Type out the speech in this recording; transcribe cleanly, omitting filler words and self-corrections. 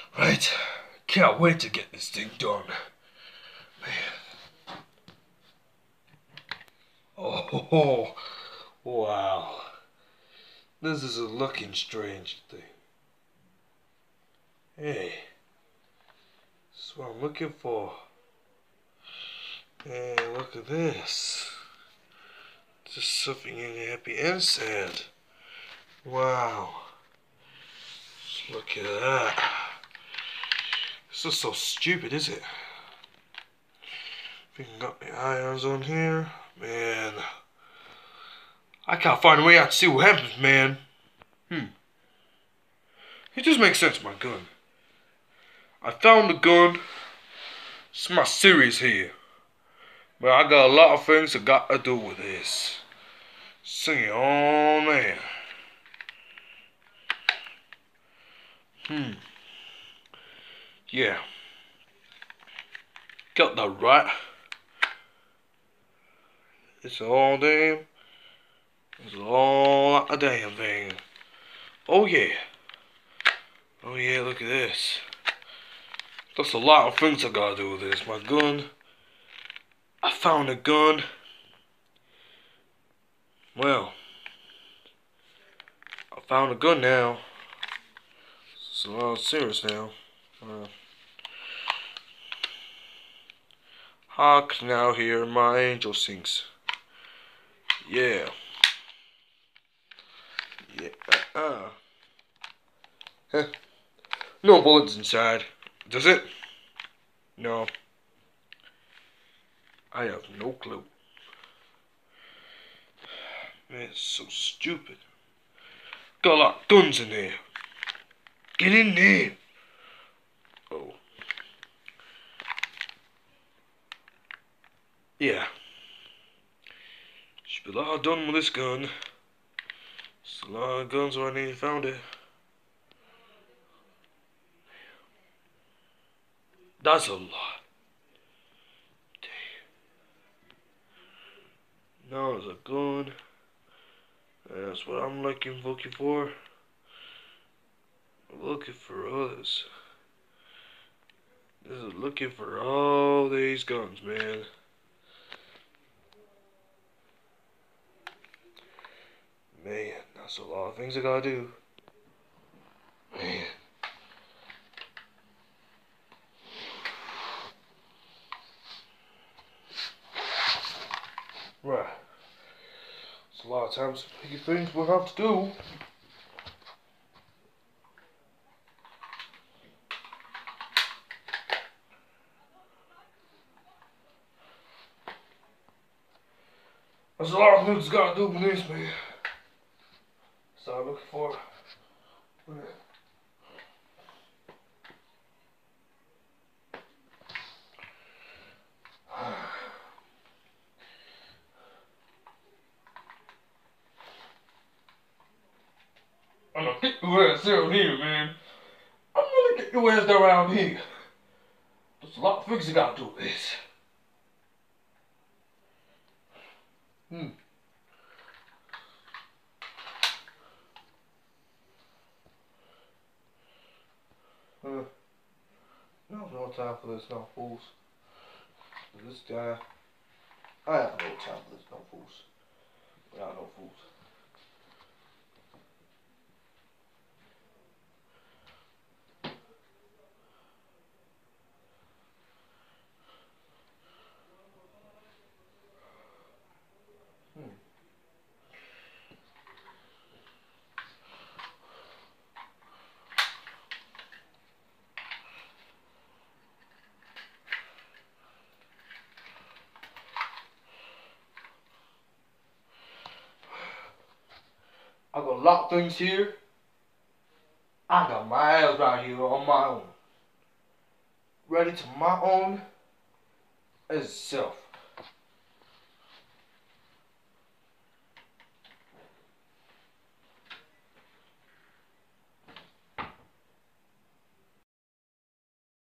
Right? Can't wait to get this thing done. Man. Oh, wow. This is a looking strange thing. Hey. This is what I'm looking for. Hey, look at this. Just something in the happy inside. Wow. Just look at that. This is so stupid, is it? If we can got the ions on here. Man. I can't find a way out to see what happens, man. It just makes sense, my gun. I found the gun. It's my series here. But I got a lot of things I got to do with this. Sing it, oh man. Yeah. Got that right. It's all damn. It's all a damn thing. Oh yeah. Oh yeah, look at this. That's a lot of things I gotta do with this. My gun. I found a gun. Well. I found a gun now. It's a lot serious now. Hark now hear my angel sings. Yeah. Yeah. Huh. No bullets inside. Does it? No. I have no clue. Man, it's so stupid. Got a lot of guns in there. Get in there. Oh. Yeah. Should be a lot done with this gun. There's a lot of guns where I need to found it. That's a lot. Damn. Now there's a gun. That's what I'm looking for. Looking for others. This is looking for all these guns, man. Man, that's a lot of things I gotta do. Man. Right. It's a lot of times picky things we'll have to do. There's a lot of things I gotta do with this, man. So I'm looking for it. I'm gonna get your ass down here, man. I'm gonna get your ass around here. There's a lot of things I gotta do with this. No time for this, no fools. This guy, I have no time for this, no fools. We are no fools. I got a lot of things here. I got my ass right here on my own. Ready to my own as self.